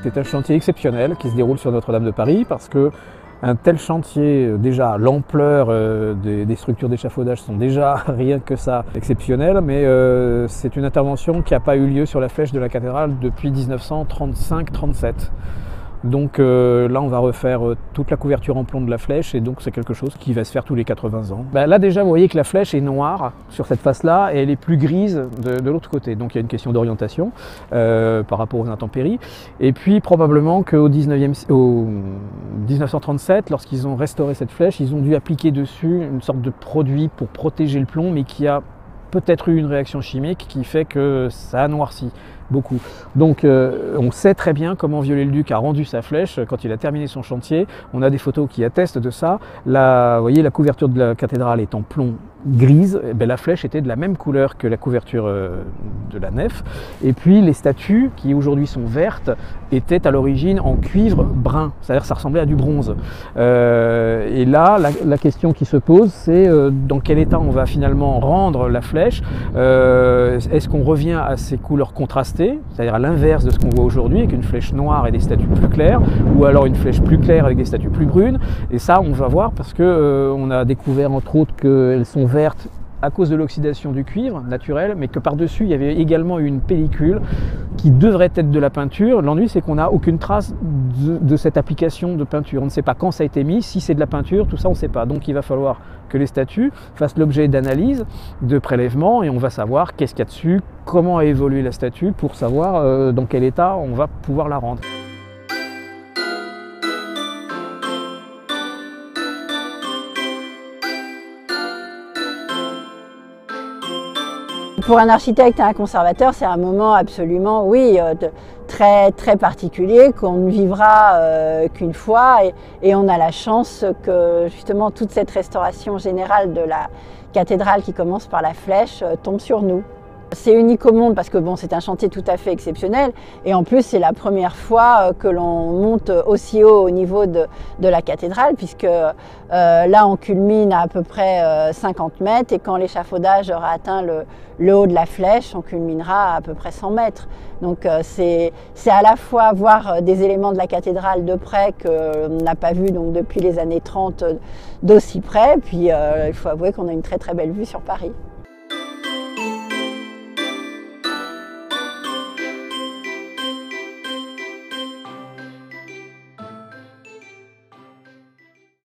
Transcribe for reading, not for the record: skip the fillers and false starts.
C'est un chantier exceptionnel qui se déroule sur Notre-Dame de Paris parce que un tel chantier, déjà l'ampleur des structures d'échafaudage sont déjà rien que ça exceptionnelles, mais c'est une intervention qui n'a pas eu lieu sur la flèche de la cathédrale depuis 1935-37. Donc là on va refaire toute la couverture en plomb de la flèche et donc c'est quelque chose qui va se faire tous les 80 ans. Là déjà vous voyez que la flèche est noire sur cette face-là et elle est plus grise de l'autre côté. Donc il y a une question d'orientation par rapport aux intempéries. Et puis probablement qu'au 1937, lorsqu'ils ont restauré cette flèche, ils ont dû appliquer dessus une sorte de produit pour protéger le plomb mais qui a peut-être eu une réaction chimique qui fait que ça a noirci beaucoup. Donc on sait très bien comment Viollet-le-Duc a rendu sa flèche quand il a terminé son chantier. On a des photos qui attestent de ça. Là, vous voyez, la couverture de la cathédrale est en plomb grise, et bien, la flèche était de la même couleur que la couverture de la nef. Et puis les statues, qui aujourd'hui sont vertes, étaient à l'origine en cuivre brun, c'est-à-dire ça ressemblait à du bronze. Et là, la question qui se pose, c'est dans quel état on va finalement rendre la flèche. Est-ce qu'on revient à ces couleurs contrastées, c'est-à-dire à l'inverse de ce qu'on voit aujourd'hui, avec une flèche noire et des statues plus claires, ou alors une flèche plus claire avec des statues plus brunes? Et ça, on va voir parce que on a découvert entre autres qu'elles sont vertes à cause de l'oxydation du cuivre naturel, mais que par-dessus, il y avait également une pellicule qui devrait être de la peinture. L'ennui, c'est qu'on n'a aucune trace de cette application de peinture. On ne sait pas quand ça a été mis, si c'est de la peinture, tout ça, on ne sait pas. Donc, il va falloir que les statues fassent l'objet d'analyse, de prélèvements, et on va savoir qu'est-ce qu'il y a dessus, comment a évolué la statue, pour savoir dans quel état on va pouvoir la rendre. Pour un architecte et un conservateur, c'est un moment absolument, oui, très particulier qu'on ne vivra qu'une fois et on a la chance que justement toute cette restauration générale de la cathédrale qui commence par la flèche tombe sur nous. C'est unique au monde parce que bon, c'est un chantier tout à fait exceptionnel et en plus c'est la première fois que l'on monte aussi haut au niveau de la cathédrale puisque là on culmine à peu près 50 mètres et quand l'échafaudage aura atteint le haut de la flèche, on culminera à peu près 100 mètres. Donc c'est à la fois voir des éléments de la cathédrale de près qu'on n'a pas vu donc, depuis les années 30 d'aussi près, puis il faut avouer qu'on a une très belle vue sur Paris.